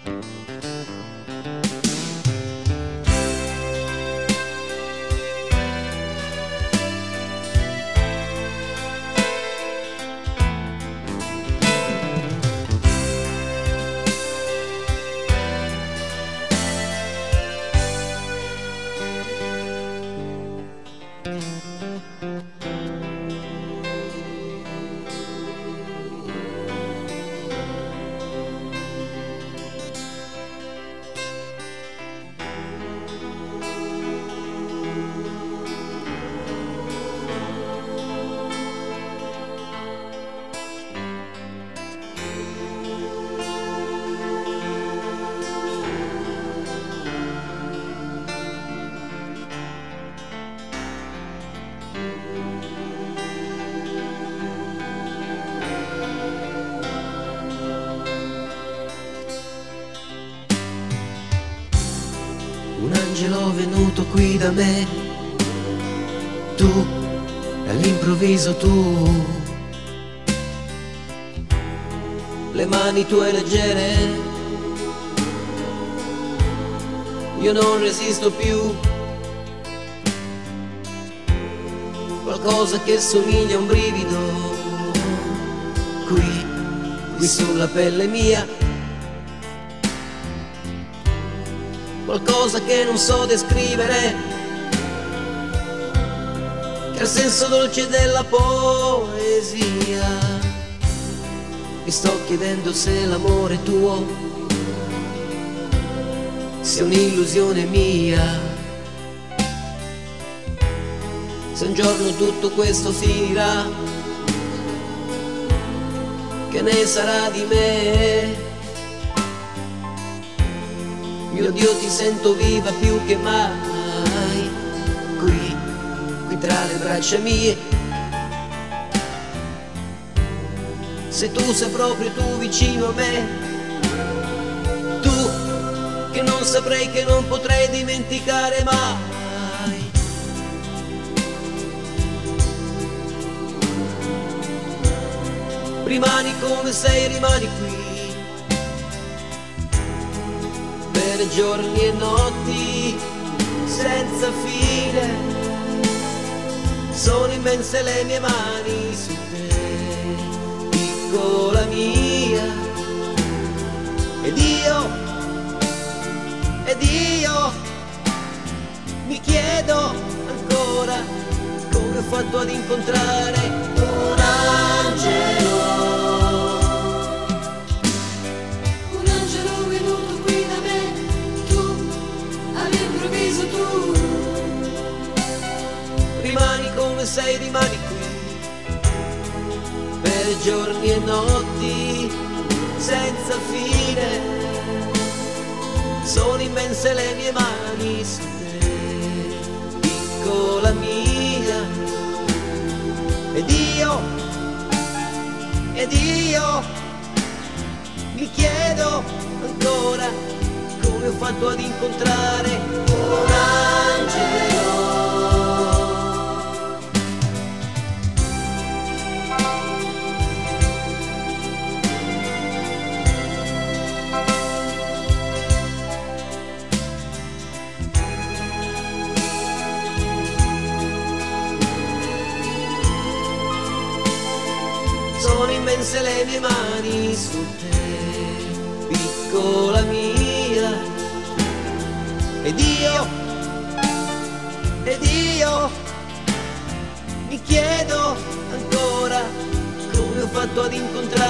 Un angelo venuto qui da me, tu, all'improvviso tu, le mani tue leggere, io non resisto più, qualcosa che somiglia a un brivido, qui sulla pelle mia, qualcosa che non so descrivere, che ha il senso dolce della poesia. Mi sto chiedendo se l'amore tuo sia un'illusione mia, se un giorno tutto questo finirà, che ne sarà di me? Mio Dio, ti sento viva più che mai, qui tra le braccia mie. Se tu sei proprio tu vicino a me, tu che non saprei, che non potrei dimenticare mai. Rimani come sei, rimani qui, per giorni e notti senza fine. Sono immense le mie mani su te, piccola mia. Ed io mi chiedo ancora come ho fatto ad incontrare un angelo. Rimani come sei, rimani qui, per giorni e notti senza fine. Sono immense le mie mani su te, piccola mia. Ed io mi chiedo ancora come ho fatto ad incontrare un angelo. Sono immense le mie mani su te, piccola mia. Ed io mi chiedo ancora come ho fatto ad incontrare